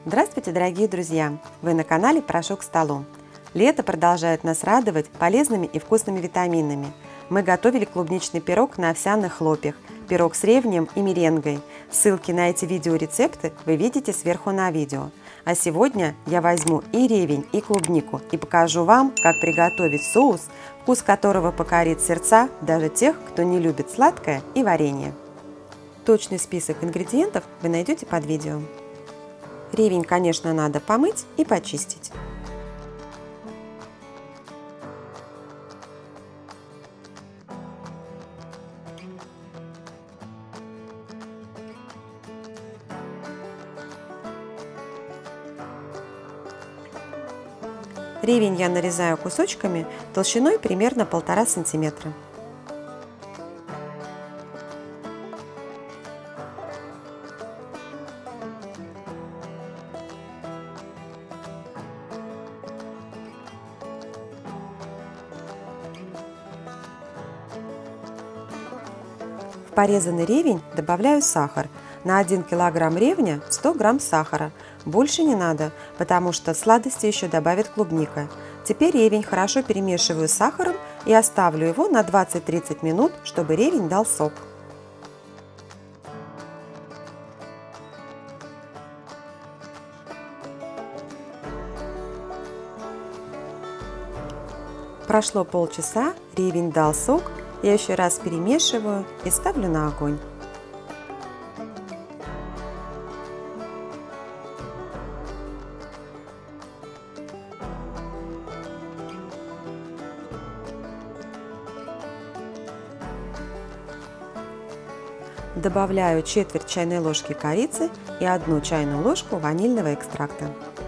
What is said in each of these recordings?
Здравствуйте, дорогие друзья! Вы на канале «Прошу к столу». Лето продолжает нас радовать полезными и вкусными витаминами. Мы готовили клубничный пирог на овсяных хлопьях, пирог с ревнем и меренгой. Ссылки на эти видеорецепты вы видите сверху на видео. А сегодня я возьму и ревень, и клубнику и покажу вам, как приготовить соус, вкус которого покорит сердца даже тех, кто не любит сладкое и варенье. Точный список ингредиентов вы найдете под видео. Ревень, конечно, надо помыть и почистить. Ревень я нарезаю кусочками толщиной примерно 1,5 см. В порезанный ревень добавляю сахар. На 1 кг ревня 100 г сахара. Больше не надо, потому что сладости еще добавит клубника. Теперь ревень хорошо перемешиваю с сахаром и оставлю его на 20-30 минут, чтобы ревень дал сок. Прошло полчаса, ревень дал сок. Я еще раз перемешиваю и ставлю на огонь. Добавляю четверть чайной ложки корицы и 1 чайную ложку ванильного экстракта.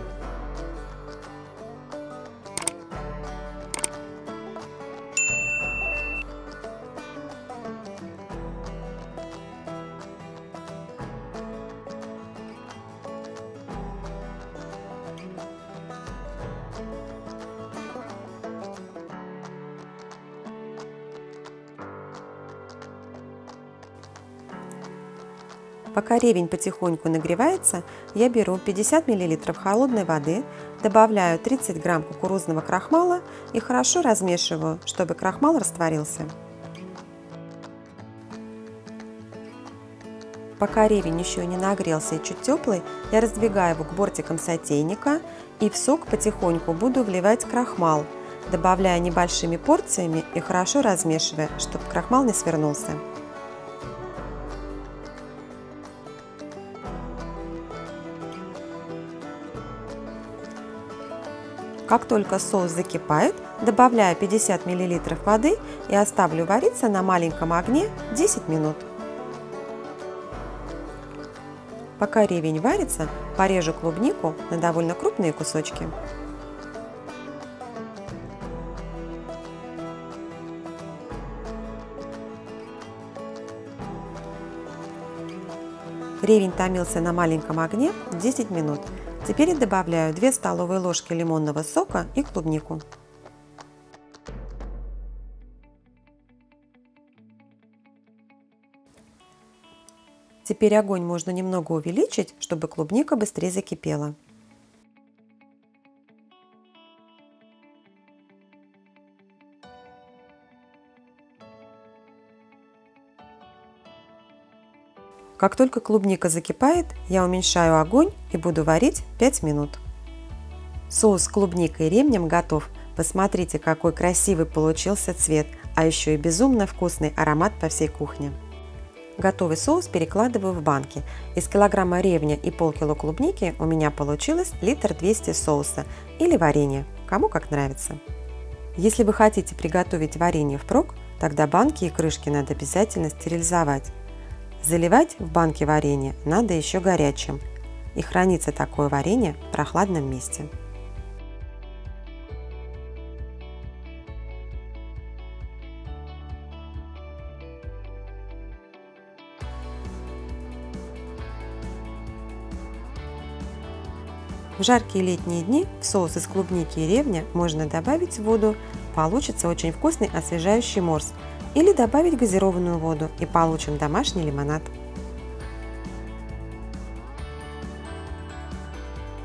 Пока ревень потихоньку нагревается, я беру 50 мл холодной воды, добавляю 30 г кукурузного крахмала и хорошо размешиваю, чтобы крахмал растворился. Пока ревень еще не нагрелся и чуть теплый, я раздвигаю его к бортикам сотейника и в сок потихоньку буду вливать крахмал, добавляя небольшими порциями и хорошо размешивая, чтобы крахмал не свернулся. Как только соус закипает, добавляю 50 мл воды и оставлю вариться на маленьком огне 10 минут. Пока ревень варится, порежу клубнику на довольно крупные кусочки. Ревень томился на маленьком огне 10 минут. Теперь добавляю 2 столовые ложки лимонного сока и клубнику. Теперь огонь можно немного увеличить, чтобы клубника быстрее закипела. Как только клубника закипает, я уменьшаю огонь и буду варить 5 минут. Соус с клубникой и ревнем готов. Посмотрите, какой красивый получился цвет, а еще и безумно вкусный аромат по всей кухне. Готовый соус перекладываю в банки. Из килограмма ревня и полкило клубники у меня получилось 1,2 литра соуса или варенья, кому как нравится. Если вы хотите приготовить варенье впрок, тогда банки и крышки надо обязательно стерилизовать. Заливать в банке варенье надо еще горячим, и хранится такое варенье в прохладном месте. В жаркие летние дни в соус из клубники и ревня можно добавить воду, получится очень вкусный освежающий морс, или добавить газированную воду и получим домашний лимонад.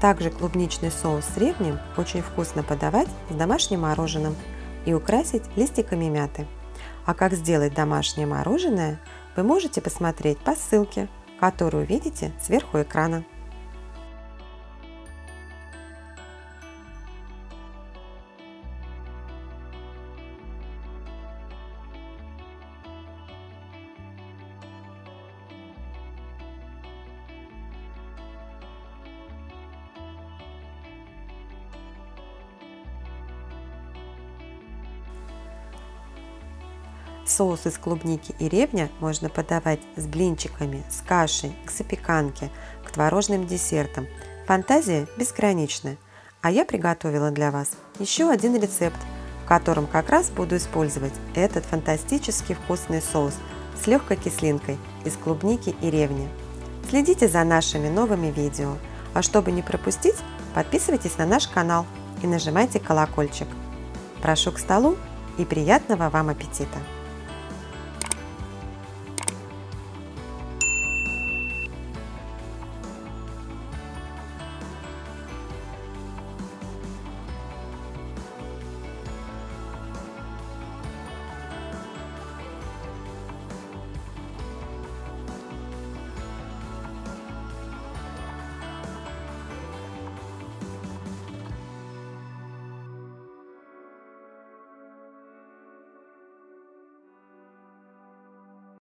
Также клубничный соус с ревнем очень вкусно подавать с домашним мороженым и украсить листиками мяты. А как сделать домашнее мороженое, вы можете посмотреть по ссылке, которую видите сверху экрана. Соус из клубники и ревня можно подавать с блинчиками, с кашей, к запеканке, к творожным десертам. Фантазия безгранична. А я приготовила для вас еще один рецепт, в котором как раз буду использовать этот фантастически вкусный соус с легкой кислинкой из клубники и ревня. Следите за нашими новыми видео, а чтобы не пропустить, подписывайтесь на наш канал и нажимайте колокольчик. Прошу к столу и приятного вам аппетита!